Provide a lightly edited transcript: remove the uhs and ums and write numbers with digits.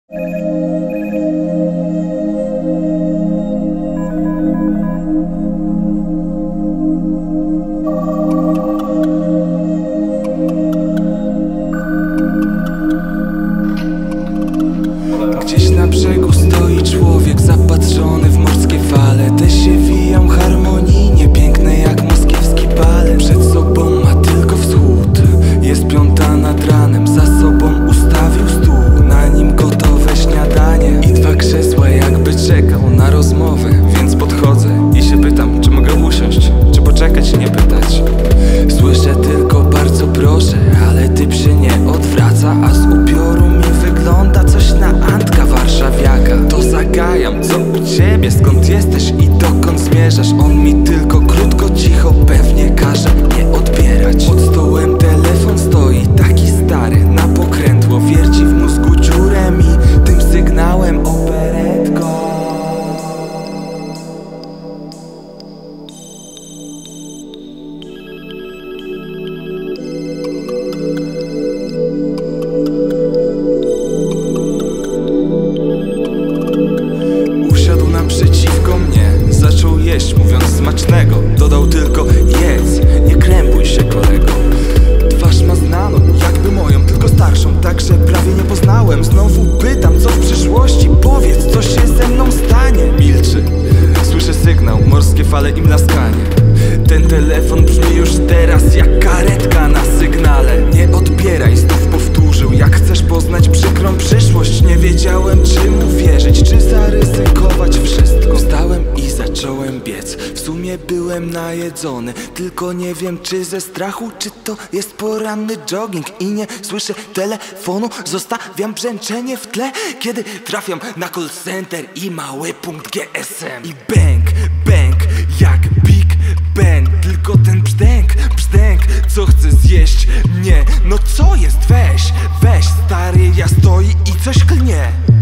Gdzieś na brzegu stoi człowiek zapatrzony w morskie fale. Te się wiją harmonijnie, piękne jak moskiewski balet. Przed sobą ma tylko wschód, jest 5 nad ranem. Za sobą ustawił stół, na nim gotowe śniadanie i 2 krzesła, jakby czekał na rozmowę. Więc podchodzę i się pytam, czy mogę usiąść, czy poczekać, nie pytać. Słyszę tylko bardzo proszę, ale typ się nie odwraca, a z upioru mi wygląda coś na Antka warszawiaka. To zagajam, co u ciebie, skąd jesteś i dokąd zmierzasz? On mi tylko krótko, cicho pewnie każe nie odbierać. Pod stołem telefon stoi, taki stary, na pokrętło. Wierci w mózgu dziurę mi tym sygnałem operetką. Usiadł naprzeciwko mnie, zaczął jeść, mówiąc smacznego. Dodał tylko jedz, nie krępuj się kolego. Twarz ma znaną, jakby moją, tylko starszą, także prawie nie poznałem. Znowu pytam, co w przyszłości, powiedz, co się ze mną stanie. Milczy, słyszę sygnał, morskie fale i mlaskanie. Ten telefon brzmi już teraz jak karetka na sygnale. Nie odbieraj, znów powtórzył, jak chcesz poznać przykrą przyszłość. Nie wiedziałem, czy mu wierzyć, czy zaryzykować wszystko. Wstałem i zacząłem biec, w sumie byłem najedzony, tylko nie wiem, czy ze strachu, czy to jest poranny jogging. I nie słyszę telefonu, zostawiam brzęczenie w tle, kiedy trafiam na call center i mały punkt GSM. I bang, bang, jak Big Ben, tylko ten brzdęk, brzdęk, co chce zjeść mnie. No co jest, weź, weź stary, ja stoi i coś klnie.